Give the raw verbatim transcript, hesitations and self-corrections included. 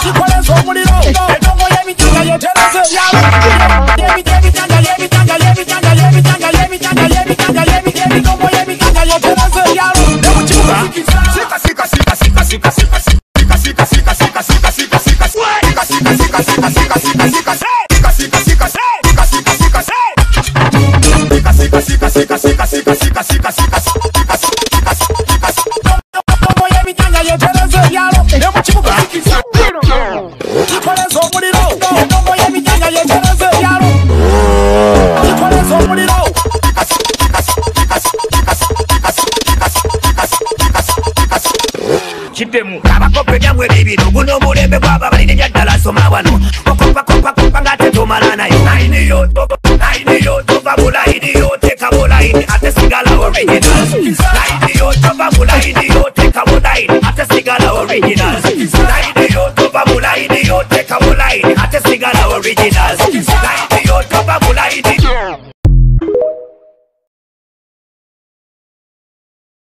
Chikolezo muliro Edongo yemitanga yotereze yalo Yemitanga yemitanga yemitanga yemitanga yemitanga yemitanga yemitanga Edongo yemitanga yotereze yalo Nemu chibuka Sika sika sika sika sika sika Sika sika sika sika sika sika sika Sika sika sika sika sika sika sika Sika sika sika sika sika sika Sika sika sika sika sika sika sika sika sika Chipemu abakope byamwe bibino guno mulembe kwaba balinde byaddala soma wano okopa kopa kopa ngate tomalana yo naini yo naini yo tova bulaini yo teka bulaini ate sigala original naini yo tova bulaini yo teka bulaini ate sigala original naini yo tova bulaini yo teka bulaini ate sigala original